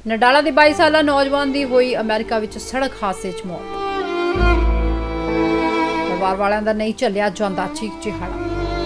नडाला के 22 साला नौजवान की हुई अमेरिका विच सड़क हादसे च मौत। परिवार वालियां दा नहीं झल्लिया जांदा चीख चिहाड़ा।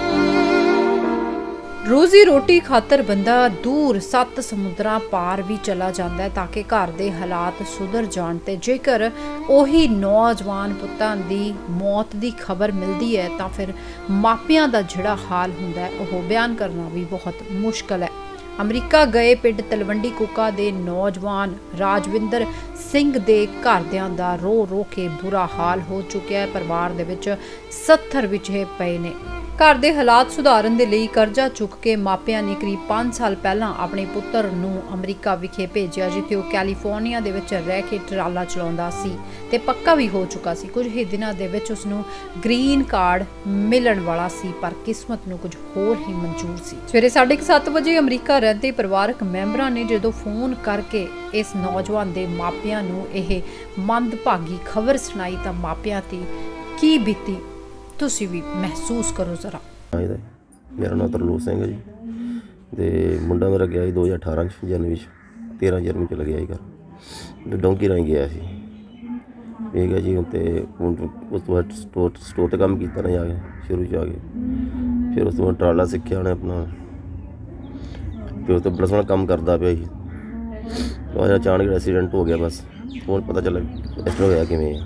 रोजी रोटी खातर बंदा दूर 7 समुद्रां पार भी चला जांदा है ताकि घर दे हालात सुधर जाण ते जेकर ओही नौजवान पुत्तां दी मौत दी खबर मिलदी है तां फिर मापियां दा जिहड़ा हाल हुंदा है ओह बयान करना भी बहुत मुश्किल है। अमरीका गए पिंड तलवंडी कुका दे नौजवान राजविंदर सिंह दे घरदियां दा रो रो के बुरा हाल हो चुकिया है। परिवार दे विच 70 विछे पए ने। घर दे हालात सुधारन दे लई करजा चुक के मापियां ने करीब 5 साल पहला अपने पुत्तर नूं अमरीका विखे भेजिया जिथे वह कैलीफोर्निया दे विच रह के ट्राला चलाउंदा सी ते पक्का भी हो चुका सी। कुछ ही दिनां दे विच उसनूं ग्रीन कार्ड मिलण वाला सी पर किस्मत नूं कुछ होर ही मंजूर सी। सवेरे 7:30 बजे अमरीका रहंदे परिवारक मैंबरां ने जदों फोन करके इस नौजवान दे मापियां नूं इह मंदभागी खबर सुणाई तां मापियां ते की बीती तुसी भी महसूस करो जरा। मेरा नाम तरलोक सिंह है जी ते मुंडा मेरा गया 2018 जनवरी 13 जनवरी च लग्या घर डोंकी राही गया सी ठीक है जी। उस तो बाद स्टोर ते काम किया ना जाके शुरू च आके फिर उस तो बाद ट्राला सीखिया उन्हें अपना फिर उस तो बड़ा सोहना काम करता पे ही अचानक एक्सीडेंट हो गया। बस हूँ पता चला एक्सीडेंट होया किवें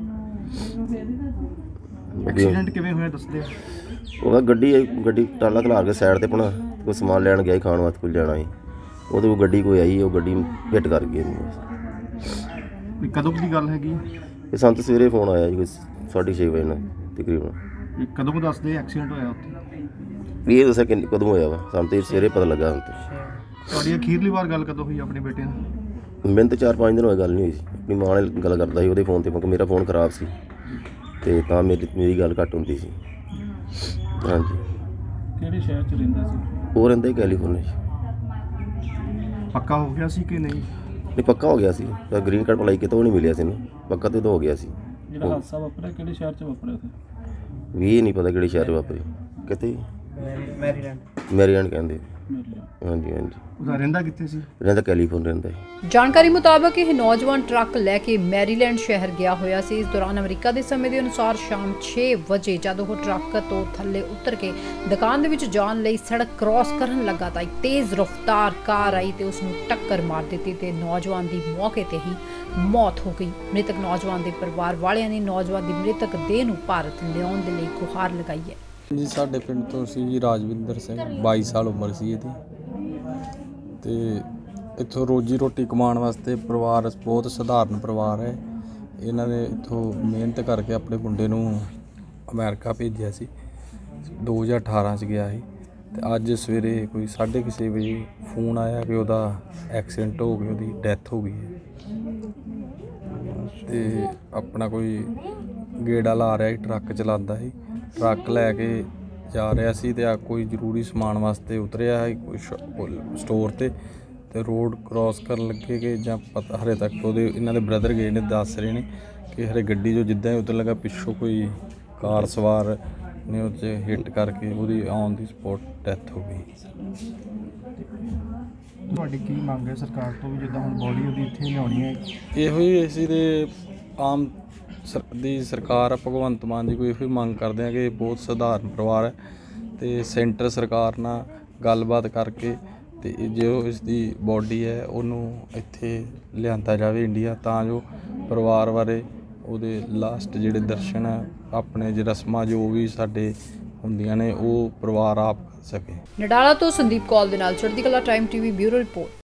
एक्सीडेंट किवें होया दसदे वो गड्डी टाला खलार के साइड ते अपना कोई समान लैन गया खाण वास्ते कुछ लेना ही वो गड्डी कोई आई वो गड्डी हिट कर गई। कदों की गल हैगी ये संत सवेरे फोन आया जी कोई 6:30 बजे ना तकरीबन। कदों को दसदे एक्सीडेंट होया उत्थे ये दस्या कि कदों होया वा संत सवेरे पता लगा। हम तुहाडी अखीरली वार गल कदों हुई अपने बेटे नाल? मैंने तो 4-5 दिन होए गल नहीं हुई सी। अपनी मां नाल गल करदा सी ओहदे फोन ते क्योंकि मेरा फोन खराब सी ते तां मेरी गल घट हुंदी सी। हाँ जी किहड़े शहर च रहिंदा सी? वो रहिंदा कैलीफोर्निया। पक्का हो गया सी कि नहीं? नहीं पक्का हो गया सी पर ग्रीन कार्ड अप्लाई किया तो नहीं मिलिया सी पक्का तो हो गया सी। ਜਿਹੜਾ ਹਾਦਸਾ ਵਾਪਰਿਆ ਕਿਹੜੇ ਸ਼ਹਿਰ 'ਚ ਵਾਪਰਿਆ ਉੱਥੇ? ਵੀ नहीं पता किहड़े शहर वापरी किते मैरीलैंड कहंदे। हाँ जी हाँ जी ਉਹਦਾ ਰਹਿੰਦਾ ਕਿੱਥੇ ਸੀ? रहंदा कैलीफोर्निया रहंदा। जानकारी मुताबिक यह नौजवान ट्रक लैके मैरीलैंड शहर गया होया सी। इस दौरान अमरीका के समय के अनुसार शाम 6 बजे जब वह ट्रक तो थले उतर के दुकान दे विच जाण लई सड़क क्रॉस करन लगा तां तेज रफ्तार कार आई ते उसनूं टक्कर मार दित्ती ते नौजवान की मौके ते ही मौत हो गई। मृतक नौजवान के परिवार वालियां ने नौजवान की मृतक देह नूं भारत लियाउण दे लई गुहार लगाई है। जी साडे पिंड तो सी जी राजविंदर सिंह 22 साल उम्र सी इहदी ते इत्थों रोजी रोटी कमाउण वास्ते परिवार बहुत सधारण परिवार है। इन्हां ने इत्थों मेहनत करके अपने मुंडे नूं अमेरिका भेजिया सी 2018 च गया सी ते अज सवेरे कोई 6:30 बजे फोन आया कि उहदा एक्सीडेंट हो गया उहदी डैथ हो गई है ते अपना कोई गेड़ा ला रहा ही ट्रक चलाता ही ट्रक लैके जा रहा सी ते कोई जरूरी समान वास्ते उतरिया है कोई स्टोर ते रोड क्रॉस कर लगे कि जां पता हरे तक वो इन्हां दे ब्रदर गए ने दस रहे ने कि हरे गड्डी जो जिद्दां ही उतर लगा पिछों कोई कार सवार ने उस हिट करके वो ऑन दी स्पॉट डैथ हो गई। ਤੁਹਾਡੀ ਕੀ ਮੰਗ ਹੈ ਸਰਕਾਰ ਤੋਂ ਵੀ ਜਿੱਦਾਂ ਹੁਣ ਬੋਡੀ ਉਹਦੀ ਇੱਥੇ ਲਿਆਉਣੀ ਹੈ? ਇਹੋ ਹੀ ਅਸੀਂ ਤੇ ਆਮ सरकार भगवंत मान जी को यही मंग करते हैं कि बहुत सधारण परिवार है तो सेंटर सरकार नाल गलबात करके तो जो इसकी बॉडी है उन्होंने इत्थे लिआंदा जाए इंडिया तां जो परिवार बारे उहदे लास्ट जिहड़े दर्शन है अपने रस्मां जो भी साडे हुंदियां ने वो परिवार आप कर सके। नडाला तो संदीप कौल दे नाल चढ़दी कला टाइम टीवी ब्यूरो रिपोर्ट।